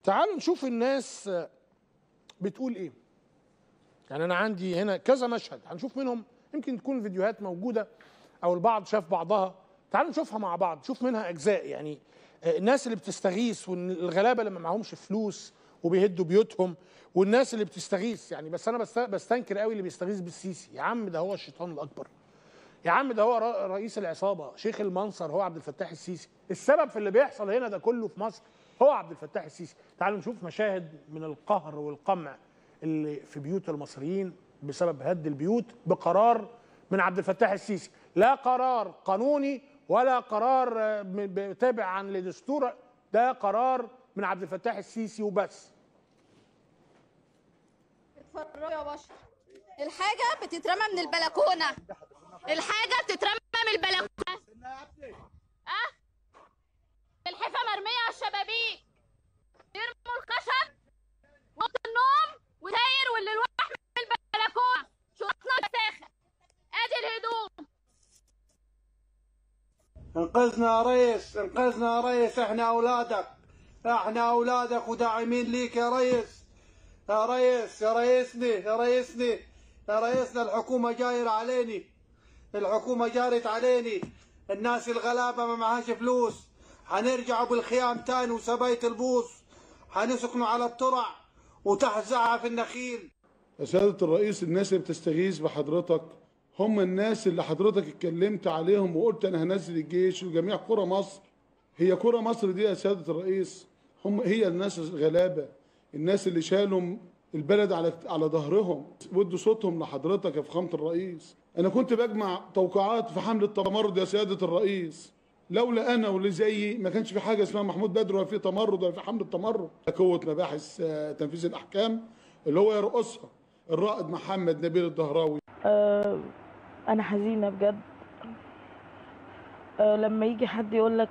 تعالوا نشوف الناس بتقول ايه. يعني انا عندي هنا كذا مشهد هنشوف منهم، يمكن تكون فيديوهات موجوده او البعض شاف بعضها. تعالوا نشوفها مع بعض، شوف منها اجزاء. يعني الناس اللي بتستغيث والغلابه اللي ما معهمش فلوس وبيهدوا بيوتهم، والناس اللي بتستغيث. يعني بس انا بستنكر قوي اللي بيستغيث بالسيسي. يا عم ده هو الشيطان الاكبر، يا عم ده هو رئيس العصابه، شيخ المنصر هو عبد الفتاح السيسي. السبب في اللي بيحصل هنا ده كله في مصر هو عبد الفتاح السيسي. تعالوا نشوف مشاهد من القهر والقمع اللي في بيوت المصريين بسبب هد البيوت بقرار من عبد الفتاح السيسي. لا قرار قانوني ولا قرار تابع لدستور، ده قرار من عبد الفتاح السيسي وبس. اتفرجوا يا بشر، الحاجة بتترمى من البلكونة، الحاجة بتترمى من البلكونة. الحفة مرمية على الشبابيك، يرموا الخشب وقت النوم وتاير واللي الواح من البلكونة. شرطنا بساخة، ادي الهدوم. انقذنا يا ريس، انقذنا يا ريس، احنا اولادك، احنا اولادك وداعمين ليك يا ريس. يا ريس، يا ريسني، يا ريسني، يا ريسنا، الحكومة جايرة عليني، الحكومة جارت عليني، الناس الغلابة ما معهاش فلوس، حنرجعوا بالخيام تاني وسبايت البوص، حنسكنوا على الترع وتحت زعف النخيل. يا سيادة الرئيس، الناس اللي بتستغيث بحضرتك هم الناس اللي حضرتك اتكلمت عليهم وقلت انا هنزل الجيش وجميع قرى مصر. هي قرى مصر دي يا سيادة الرئيس هي الناس الغلابة، الناس اللي شالوا البلد على ظهرهم وادوا صوتهم لحضرتك يا فخامة الرئيس. انا كنت بجمع توقيعات في حملة تمرد يا سيادة الرئيس، لولا انا واللي زيي ما كانش في حاجة اسمها محمود بدر ولا في تمرد ولا في حملة تمرد. قوة مباحث تنفيذ الاحكام اللي هو يرقصها الرائد محمد نبيل الدهراوي. انا حزينة بجد لما يجي حد يقولك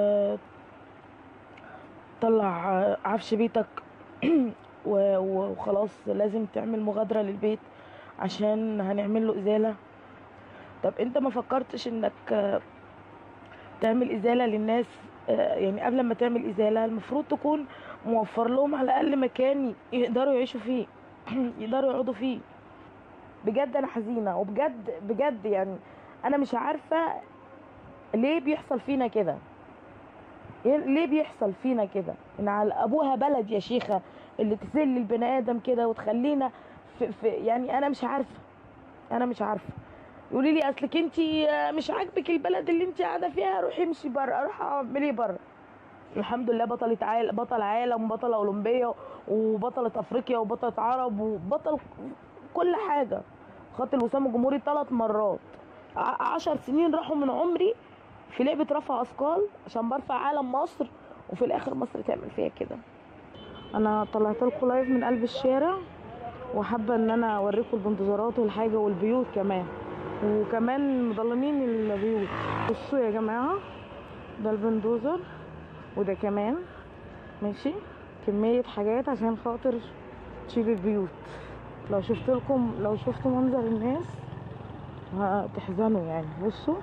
طلع عفش بيتك وخلاص لازم تعمل مغادرة للبيت عشان هنعمل له إزالة. طب انت ما فكرتش انك تعمل إزالة للناس؟ يعني قبل ما تعمل إزالة المفروض تكون موفر لهم على الأقل مكان يقدروا يعيشوا فيه يقدروا يقعدوا فيه. بجد انا حزينة وبجد بجد يعني انا مش عارفة ليه بيحصل فينا كده، ليه بيحصل فينا كده؟ ان على ابوها بلد يا شيخة اللي تذل البني ادم كده وتخلينا في يعني انا مش عارفه. يقولي لي اصلك انت مش عاجبك البلد اللي انت قاعده فيها، روحي امشي بره. اروح اعمل ايه بره؟ الحمد لله بطل عالم وبطله اولمبيه وبطله افريقيا وبطله عرب وبطل كل حاجه. خدت الوسام الجمهوري 3 مرات. 10 سنين راحوا من عمري في لعبه رفع اثقال عشان برفع عالم مصر، وفي الاخر مصر تعمل فيها كده. انا طلعت لكم لايف من قلب الشارع وحابه ان انا اوريكم البندزارات والحاجه والبيوت كمان، وكمان مضلمين البيوت. بصوا يا جماعه، ده البندوزر وده كمان ماشي كميه حاجات عشان خاطر تشيل البيوت. لو شفتوا منظر الناس هتحزنوا يعني. بصوا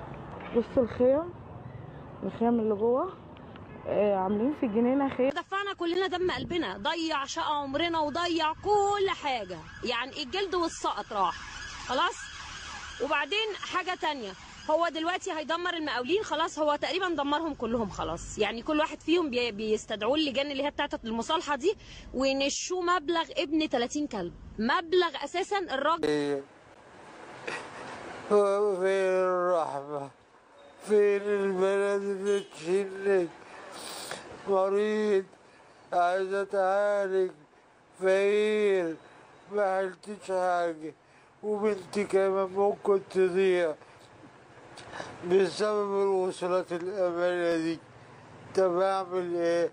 الخيام اللي جوه عاملين في الجنينه خيام. دفعنا كلنا دم قلبنا، ضيع شقة عمرنا وضيع كل حاجه، يعني الجلد والسقط راح خلاص. وبعدين حاجه تانية، هو دلوقتي هيدمر المقاولين خلاص، هو تقريبا دمرهم كلهم خلاص. يعني كل واحد فيهم بيستدعوا اللجان اللي هي بتاعت المصالحه دي وينشوا مبلغ ابن 30 كلب، مبلغ اساسا الراجل. فين الرحمه؟ فين البلد اللي تشيلك؟ مريض عايز اتعالج، فقير ما حلتش حاجه، وبنتي كمان ممكن تضيع بسبب الوصلات الأمانة دي. طب أعمل إيه؟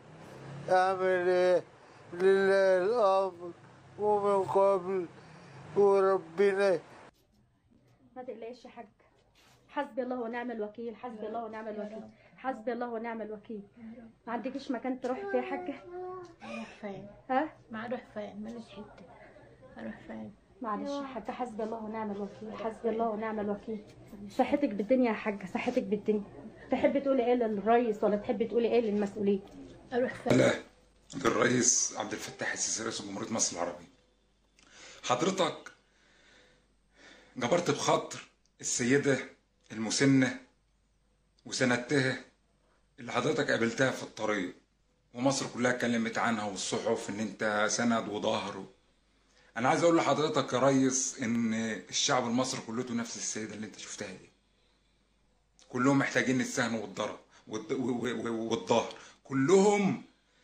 لله الأمر ومن قبل وربنا. ما تقلقش يا حاج، حسبي الله ونعم الوكيل، حسبي الله ونعم الوكيل، حسبي الله ونعم الوكيل. ما عندكيش مكان تروحي فيه يا حاجه؟ اروح فين؟ ما اروح فين؟ ماليش حته، اروح فين؟ معلش يا حاجه، حسبي الله ونعم الوكيل، حسبي الله ونعم الوكيل. صحتك بالدنيا يا حاجه، صحتك بالدنيا. تحبي تقولي ايه للرئيس ولا تحبي تقولي ايه للمسؤولين؟ اروح فين؟ للرئيس عبد الفتاح السيسي رئيس جمهورية مصر العربية. حضرتك جبرت بخاطر السيدة المسنة وسندتها اللي حضرتك قابلتها في الطريق، ومصر كلها اتكلمت عنها والصحف ان انت سند وظهر. انا عايز اقول لحضرتك يا ريس ان الشعب المصري كلته نفس السيدة اللي انت شفتها دي، كلهم محتاجين السهن والضرب والظهر، كلهم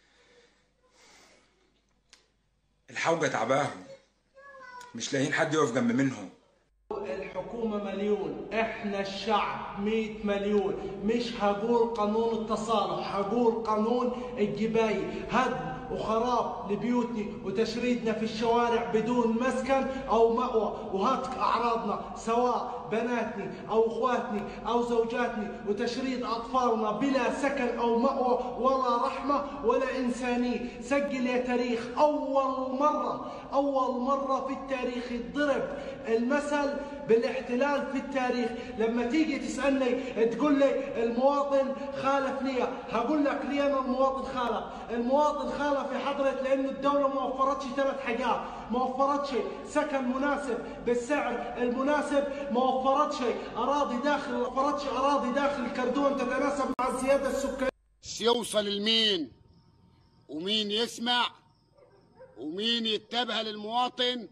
الحوجة تعباهم، مش لاقيين حد يقف جنب منهم. الحكومة مليون، احنا الشعب 100 مليون. مش هقول قانون التصالح، هقول قانون الجباية، هدم وخراب لبيوتنا وتشريدنا في الشوارع بدون مسكن او مأوى، وهتك اعراضنا سواء بناتني او اخواتني او زوجاتني، وتشريد اطفالنا بلا سكن او مأوى ولا رحمة ولا انسانية. سجل يا تاريخ، اول مرة في التاريخ يتضرب المثل بالاحتلال في التاريخ. لما تيجي تسألني تقول لي المواطن خالف لي، هقول لك ليه انا المواطن خالف. المواطن خالف يا حضرة لأن الدولة ما وفرتش 3 حاجات، ما وفرتش سكن مناسب بالسعر المناسب، ما وفرتش أراضي داخل الكردون تتناسب مع الزيادة السكانية. يوصل لمين ومين يسمع ومين يتبه للمواطن؟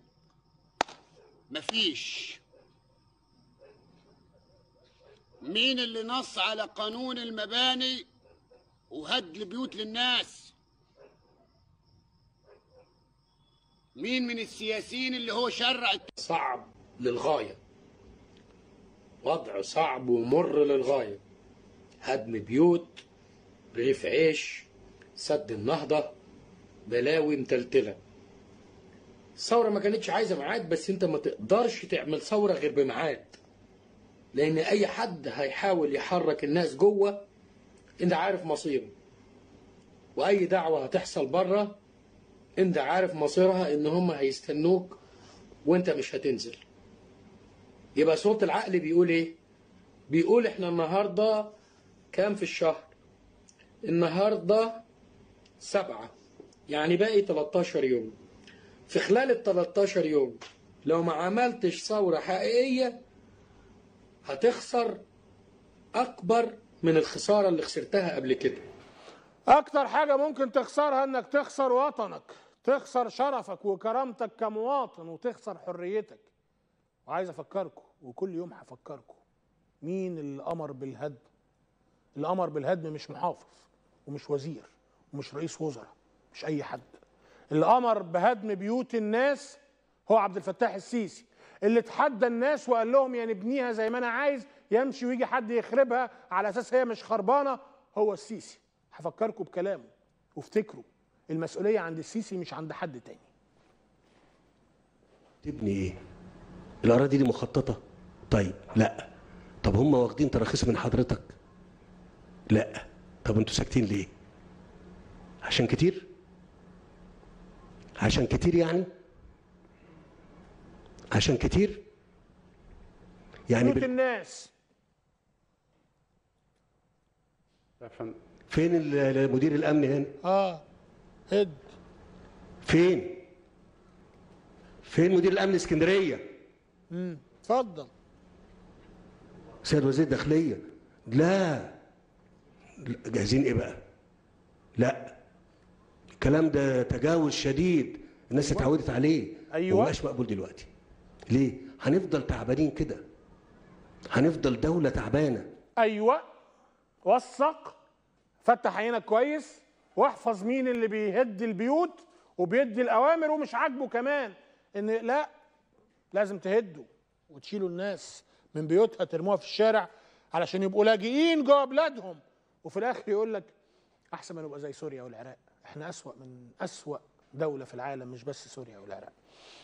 مفيش. مين اللي نص على قانون المباني وهد البيوت للناس؟ مين من السياسيين اللي هو شرع؟ صعب للغاية، وضع صعب ومر للغاية. هدم بيوت، رغيف عيش، سد النهضة، بلاوي متلتلة. الثورة ما كانتش عايزة ميعاد، بس انت ما تقدرش تعمل ثورة غير بميعاد، لان اي حد هيحاول يحرك الناس جوه انت عارف مصيره، واي دعوة هتحصل بره انت عارف مصيرها ان هم هيستنوك وانت مش هتنزل. يبقى صوت العقل بيقول ايه؟ بيقول احنا النهاردة كام في الشهر؟ النهاردة 7، يعني باقي 13 يوم. في خلال ال 13 يوم لو ما عملتش ثورة حقيقية هتخسر أكبر من الخسارة اللي خسرتها قبل كده. أكتر حاجة ممكن تخسرها إنك تخسر وطنك، تخسر شرفك وكرامتك كمواطن، وتخسر حريتك. وعايز أفكركم وكل يوم هفكركم، مين اللي أمر بالهدم؟ اللي أمر بالهدم مش محافظ ومش وزير ومش رئيس وزراء، مش أي حد. اللي أمر بهدم بيوت الناس هو عبد الفتاح السيسي، اللي تحدى الناس وقال لهم يا نبنيها زي ما أنا عايز يمشي ويجي حد يخربها على أساس هي مش خربانة، هو السيسي. هفكركم بكلامه وافتكروا المسؤولية عند السيسي مش عند حد تاني. تبني ايه؟ الأراضي دي مخططة؟ طيب لا. طب هم واخدين تراخيص من حضرتك؟ لا. طب انتوا ساكتين ليه؟ عشان كتير؟ عشان كتير يعني؟ عشان كتير؟ يعني بيوت الناس. فين مدير الأمن هنا؟ هد. فين مدير الأمن اسكندرية؟ اتفضل. سيد وزير الداخلية. لا. جاهزين ايه بقى؟ لا. الكلام ده تجاوز شديد الناس اتعودت عليه. ايوه. ومبقاش مقبول دلوقتي. ليه؟ هنفضل تعبانين كده. هنفضل دولة تعبانة. ايوه. وثق، فتح عينك كويس، واحفظ مين اللي بيهد البيوت وبيدي الاوامر ومش عاجبه كمان ان لا لازم تهدوا وتشيلوا الناس من بيوتها ترموها في الشارع علشان يبقوا لاجئين جوه بلادهم، وفي الاخر يقول لك احسن ما نبقى زي سوريا والعراق. احنا اسوأ من اسوأ دولة في العالم، مش بس سوريا والعراق.